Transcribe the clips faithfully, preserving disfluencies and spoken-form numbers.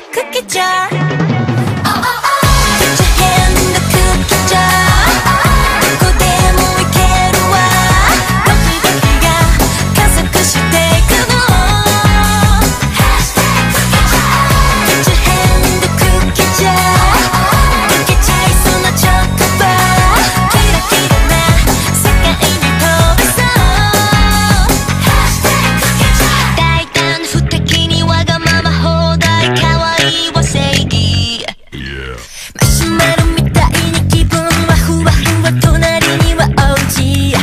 cookie jar. Put your hand in the cookie jar. どこでもいけるわ。ドキドキが加速していくの。Put your hand in the cookie jar. 溶けちゃいそうなチョコバー。キラキラな世界に飛べそう。大胆不敵にわがまま放題。可愛いは正義。マシュマロみたいに気分はふわふわ。隣にはオージー。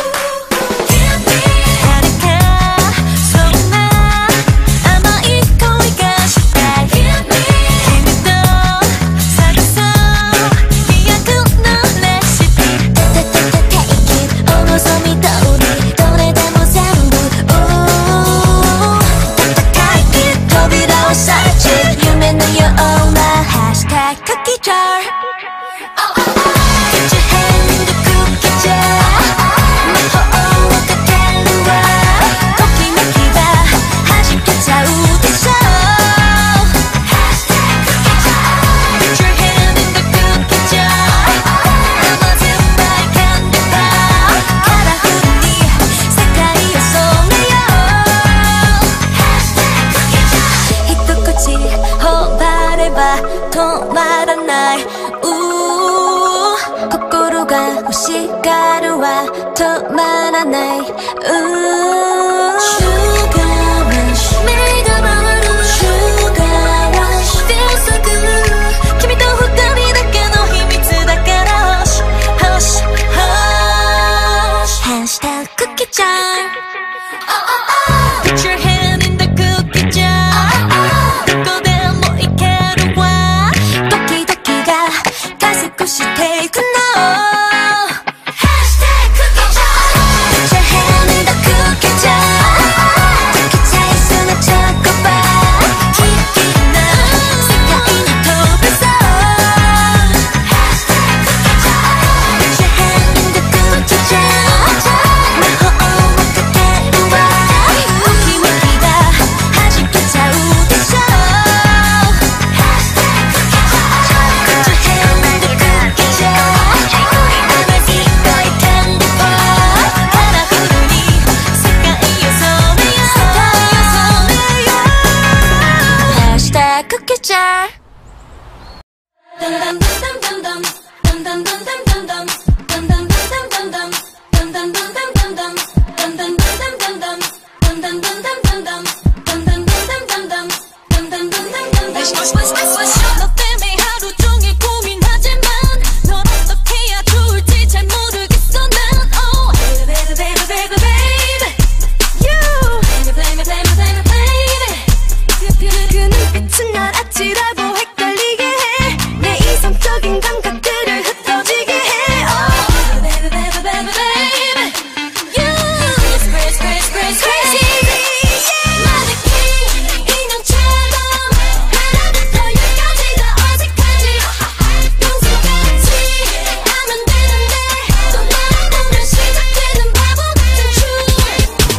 誰かそんな甘い恋がしたい。君と探そう飛躍のレシピ。たたたたtake it お望み通りどれでも全部。戦い切る扉をさえちる夢のようなハッシュタグクッキージャー。Put your hand in the cookie jar. 魔法をかけるわ。ときめきは弾けちゃうでしょ。Put your hand in the cookie jar. 甘酸っぱいキャンディーバー。カラフルに世界を染めよう。一口頬張れば止まらない。心が欲しがるは止まらない。Sugar rush 目が回る Sugar rush Feel so good 君と二人だけの秘密だから Hush Hush Hush ハッシュタグクッキージャー。 Put your hand in the cookie jar. どこでもいけるわ。ドキドキが加速してい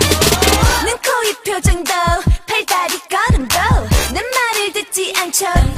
くの。표정도 팔다리 걸음도 내 말을 듣지 않죠.